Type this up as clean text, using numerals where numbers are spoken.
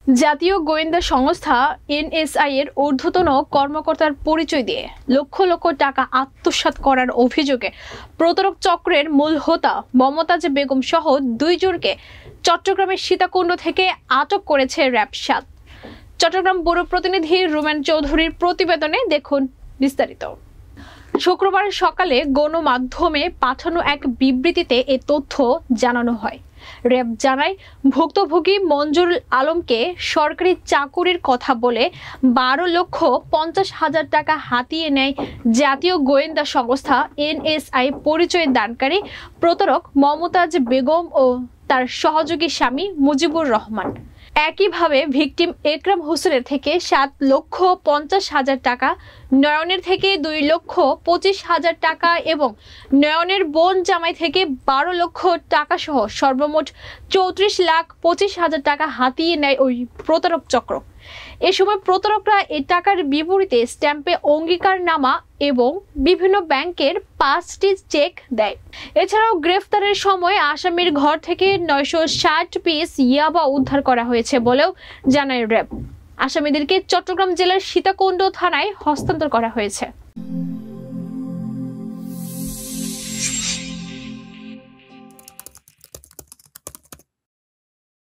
জাতীয় গোয়েন্দা সংস্থা এনএসআই এর ঊর্ধ্বতন কর্মকর্তার পরিচয় দিয়ে লক্ষ লক্ষ টাকা আত্মসাৎ করার অভিযোগে প্রতারক চক্রের মূল হোতা মমতাজ বেগম সহ 2 জনকে চট্টগ্রামের সীতাকুণ্ড থেকে আটক করেছে র্যাব 7। চট্টগ্রাম ব্যুরো প্রতিনিধি রুমেন চৌধুরীর প্রতিবেদনে দেখুন বিস্তারিত। শুক্রবার সকালে গণমাধ্যমে পাঠানো এক বিবৃতিতে এ তথ্য জানানো হয়। র্যাব জানায়, ভুক্তভোগী মঞ্জুরুল আলমকে সরকারি চাকুরির কথা বলে 12,50,000 টাকা হাতিয়ে নেয় জাতীয় গোয়েন্দা সংস্থা এনএসআই পরিচয় দানকারী প্রতারক মমতাজ বেগম ও তার সহযোগী স্বামী মুজিবুর রহমান। একইভাবে ভিকটিম একরাম হোসেনের থেকে 7,50,000 টাকা, নয়নের থেকে 2,25,000 টাকা এবং নয়নের বোন জামাই থেকে 12 লক্ষ টাকা সহ সর্বমোট 34,25,000 টাকা হাতিয়ে নেয় ওই প্রতারক চক্র। এ সময় প্রতারকরা এই টাকার বিপরীতে স্ট্যাম্পে অঙ্গীকারনামা এবং বিভিন্ন ব্যাংকের 5টি চেক দেয়। এছাড়াও গ্রেফতারের সময় আসামির ঘর থেকে 960 পিস ইয়াবা উদ্ধার করা হয়েছে বলেও জানায় র্যাব। আসামিদেরকে চট্টগ্রাম জেলার সীতাকুণ্ড থানায় হস্তান্তর করা হয়েছে।